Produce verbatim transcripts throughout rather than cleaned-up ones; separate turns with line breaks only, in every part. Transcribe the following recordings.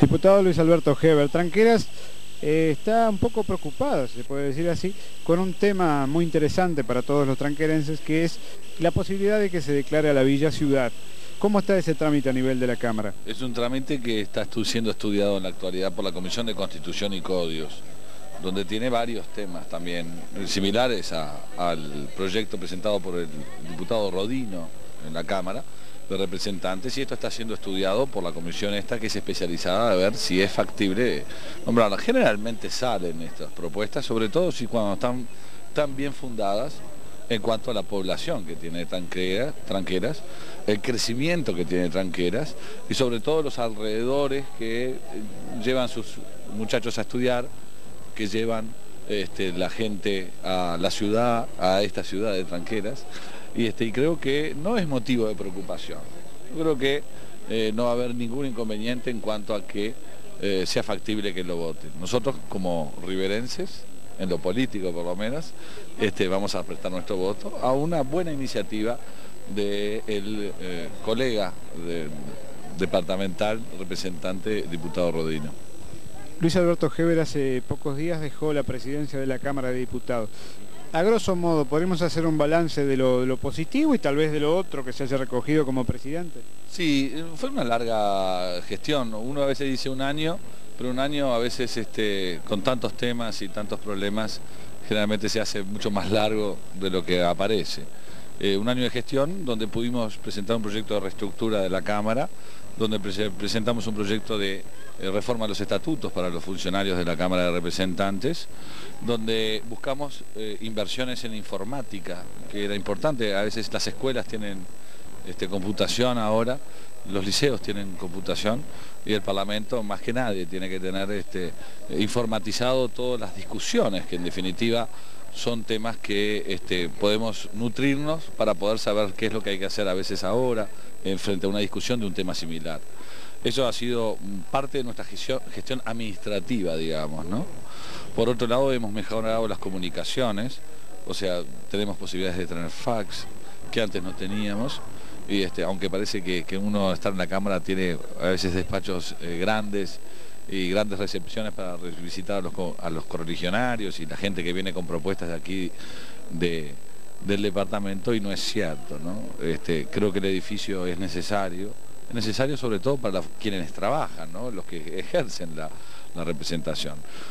Diputado Luis Alberto Heber, Tranqueras eh, está un poco preocupada, se puede decir así, con un tema muy interesante para todos los tranquerenses, que es la posibilidad de que se declare a la villa ciudad. ¿Cómo está ese trámite a nivel de la Cámara?
Es un trámite que está siendo estudiado en la actualidad por la Comisión de Constitución y Códigos, donde tiene varios temas también similares a, al proyecto presentado por el diputado Rodino en la Cámara de Representantes, y esto está siendo estudiado por la comisión esta, que es especializada a ver si es factible nombrarla. Generalmente salen estas propuestas, sobre todo si cuando están tan bien fundadas en cuanto a la población que tiene Tranqueras, Tranqueras, el crecimiento que tiene Tranqueras y sobre todo los alrededores que llevan sus muchachos a estudiar, que llevan este, la gente a la ciudad, a esta ciudad de Tranqueras, y, este, y creo que no es motivo de preocupación. Yo creo que eh, no va a haber ningún inconveniente en cuanto a que eh, sea factible que lo voten. Nosotros como riverenses, en lo político por lo menos, este, vamos a prestar nuestro voto a una buena iniciativa del eh, colega de, departamental, representante, diputado Rodino.
Luis Alberto Heber hace pocos días dejó la presidencia de la Cámara de Diputados. A grosso modo, ¿podemos hacer un balance de lo, de lo positivo y tal vez de lo otro que se haya recogido como presidente?
Sí, fue una larga gestión. Uno a veces dice un año, pero un año a veces este, con tantos temas y tantos problemas generalmente se hace mucho más largo de lo que aparece. Eh, un año de gestión donde pudimos presentar un proyecto de reestructura de la Cámara, donde pre presentamos un proyecto de eh, reforma de los estatutos para los funcionarios de la Cámara de Representantes, donde buscamos eh, inversiones en informática, que era importante. A veces las escuelas tienen este, computación ahora, los liceos tienen computación, y el Parlamento más que nadie tiene que tener este, informatizado todas las discusiones, que en definitiva son temas que este, podemos nutrirnos para poder saber qué es lo que hay que hacer a veces ahora, en frente a una discusión de un tema similar. Eso ha sido parte de nuestra gestión, gestión administrativa, digamos, ¿no? Por otro lado, hemos mejorado las comunicaciones, o sea, tenemos posibilidades de tener fax, que antes no teníamos, y este, aunque parece que, que uno estar en la Cámara tiene a veces despachos eh, grandes y grandes recepciones para visitar a los, a los correligionarios y la gente que viene con propuestas de aquí de, del departamento, y no es cierto, ¿no? Este, creo que el edificio es necesario, es necesario sobre todo para la, quienes trabajan, ¿no? Los que ejercen la, la representación.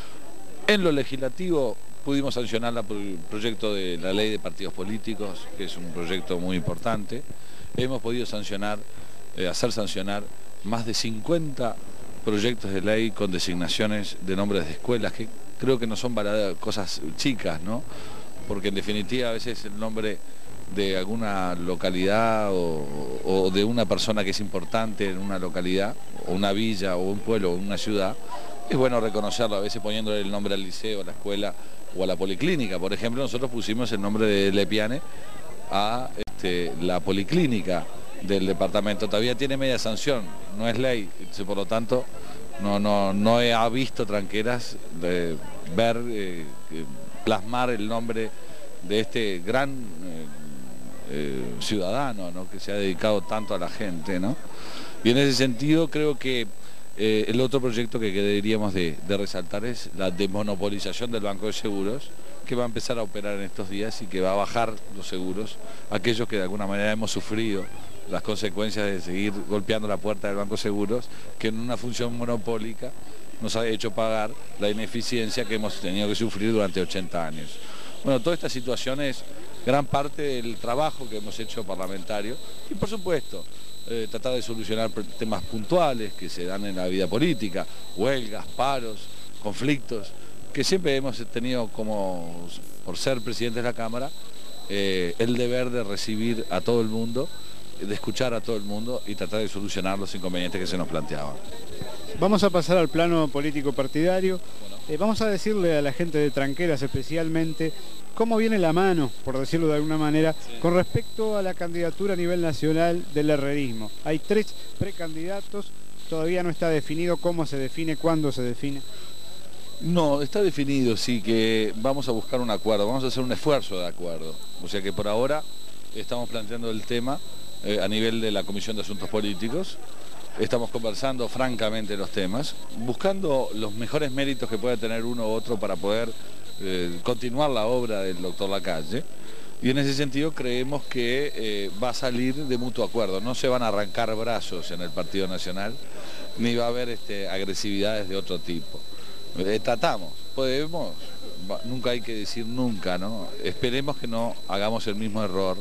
En lo legislativo pudimos sancionar el proyecto de la ley de partidos políticos, que es un proyecto muy importante. Hemos podido sancionar, eh, hacer sancionar más de cincuenta proyectos de ley con designaciones de nombres de escuelas, que creo que no son para cosas chicas, ¿no? Porque en definitiva a veces el nombre de alguna localidad o, o de una persona que es importante en una localidad, o una villa, o un pueblo, o una ciudad, es bueno reconocerlo, a veces poniéndole el nombre al liceo, a la escuela o a la policlínica. Por ejemplo, nosotros pusimos el nombre de Lepiane a este, la policlínica del departamento. Todavía tiene media sanción, no es ley, por lo tanto no, no, no ha visto Tranqueras de ver, eh, plasmar el nombre de este gran eh, eh, ciudadano, ¿no? Que se ha dedicado tanto a la gente, ¿no? Y en ese sentido creo que eh, el otro proyecto que deberíamos de, de resaltar es la desmonopolización del Banco de Seguros, que va a empezar a operar en estos días y que va a bajar los seguros, aquellos que de alguna manera hemos sufrido las consecuencias de seguir golpeando la puerta del Banco de Seguros, que en una función monopólica nos ha hecho pagar la ineficiencia que hemos tenido que sufrir durante ochenta años. Bueno, toda esta situación es gran parte del trabajo que hemos hecho parlamentario y, por supuesto, eh, tratar de solucionar temas puntuales que se dan en la vida política, huelgas, paros, conflictos, que siempre hemos tenido como, por ser presidentes de la Cámara, eh, el deber de recibir a todo el mundo, de escuchar a todo el mundo y tratar de solucionar los inconvenientes que se nos planteaban.
Vamos a pasar al plano político partidario. Bueno. Eh, vamos a decirle a la gente de Tranqueras especialmente cómo viene la mano, por decirlo de alguna manera, sí, con respecto a la candidatura a nivel nacional del herrerismo. Hay tres precandidatos, todavía no está definido cómo se define, cuándo se define.
No, está definido, sí, que vamos a buscar un acuerdo, vamos a hacer un esfuerzo de acuerdo. O sea que por ahora estamos planteando el tema eh, a nivel de la Comisión de Asuntos Políticos, estamos conversando francamente los temas, buscando los mejores méritos que pueda tener uno u otro para poder eh, continuar la obra del doctor Lacalle. Y en ese sentido creemos que eh, va a salir de mutuo acuerdo, no se van a arrancar brazos en el Partido Nacional, ni va a haber este, agresividades de otro tipo. Eh, tratamos, podemos, nunca hay que decir nunca, ¿no? Esperemos que no hagamos el mismo error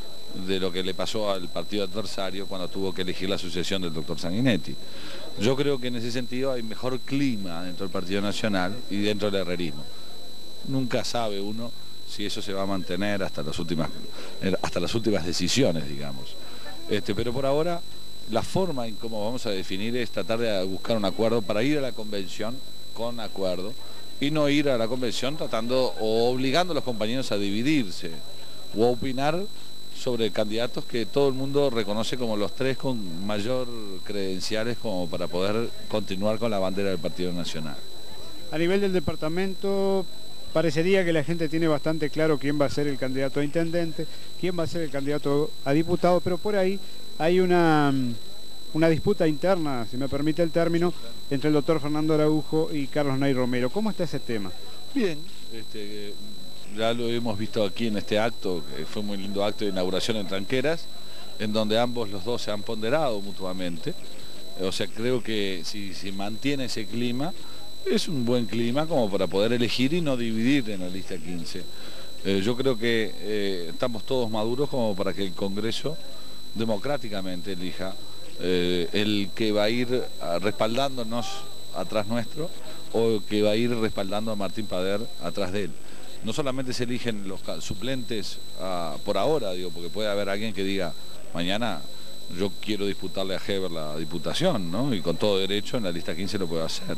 de lo que le pasó al partido adversario cuando tuvo que elegir la sucesión del doctor Sanguinetti. Yo creo que en ese sentido hay mejor clima dentro del Partido Nacional y dentro del herrerismo. Nunca sabe uno si eso se va a mantener hasta las últimas, hasta las últimas decisiones, digamos. Este, pero por ahora, la forma en cómo vamos a definir es tratar de buscar un acuerdo para ir a la convención con acuerdo y no ir a la convención tratando o obligando a los compañeros a dividirse o a opinar sobre candidatos que todo el mundo reconoce como los tres con mayor credenciales como para poder continuar con la bandera del Partido Nacional.
A nivel del departamento, parecería que la gente tiene bastante claro quién va a ser el candidato a intendente, quién va a ser el candidato a diputado, pero por ahí hay una, una disputa interna, si me permite el término, entre el doctor Fernando Araujo y Carlos Nay Romero. ¿Cómo está ese tema?
Bien, este, ya lo hemos visto aquí en este acto, que fue un muy lindo acto de inauguración en Tranqueras, en donde ambos los dos se han ponderado mutuamente. O sea, creo que si, si mantiene ese clima, es un buen clima como para poder elegir y no dividir en la lista quince. Eh, yo creo que eh, estamos todos maduros como para que el Congreso democráticamente elija eh, el que va a ir respaldándonos atrás nuestro o que va a ir respaldando a Martín Pader atrás de él. No solamente se eligen los suplentes uh, por ahora, digo, porque puede haber alguien que diga, mañana yo quiero disputarle a Heber la diputación, ¿no? Y con todo derecho en la lista quince lo puede hacer.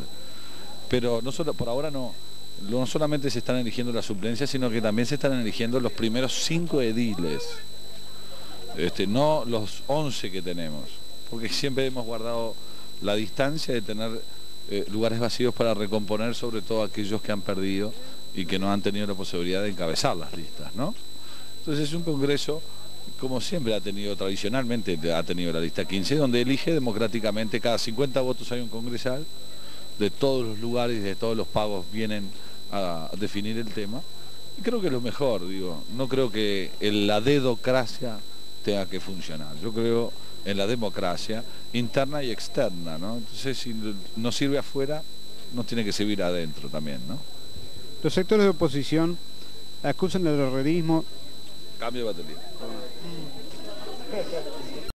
Pero no solo, por ahora no, no solamente se están eligiendo las suplencias, sino que también se están eligiendo los primeros cinco ediles, este, no los once que tenemos, porque siempre hemos guardado la distancia de tener eh, lugares vacíos para recomponer, sobre todo aquellos que han perdido y que no han tenido la posibilidad de encabezar las listas, ¿no? Entonces es un congreso, como siempre ha tenido, tradicionalmente ha tenido la lista quince, donde elige democráticamente, cada cincuenta votos hay un congresal, de todos los lugares y de todos los pagos vienen a definir el tema. Y creo que es lo mejor, digo, no creo que en la dedocracia tenga que funcionar. Yo creo en la democracia interna y externa, ¿no? Entonces, si no sirve afuera, nos tiene que servir adentro también, ¿no?
Los sectores de oposición acusan el herrerismo.
Cambio de batería.